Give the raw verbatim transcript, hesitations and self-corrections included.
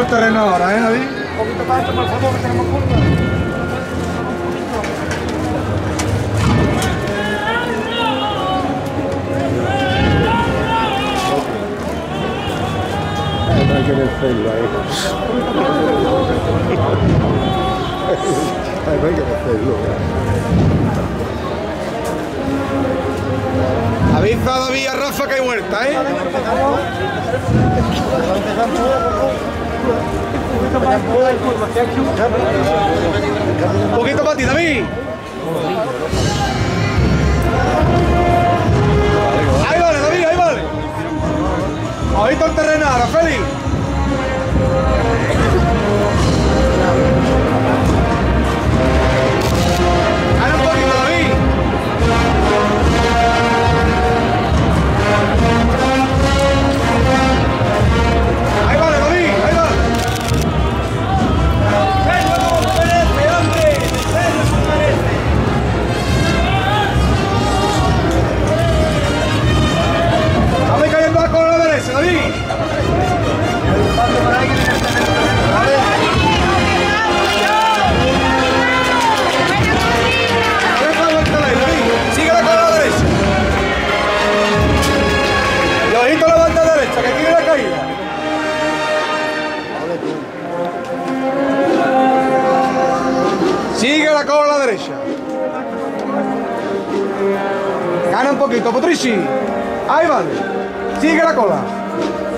terreno ahora, ¿eh, David? Un poquito más alto, por favor, que tenemos curva. No hay que decirlo ahí. No hay que decirlo. Avisa a David y a Rafa que hay vuelta, ¿eh? Un poquito para ti, David. Ahí vale, David, ahí vale. Ahorita el terreno ahora, Félix. Gana un poquito, David. Ahí vale, David, ahí vale. Dame cayendo con la derecha, David. Sigue la cola derecha. Y ojito la banda derecha, que tiene la caída. Sigue la cola derecha. Gana un poquito, Patrici. Ahí vale. Sigue la cola.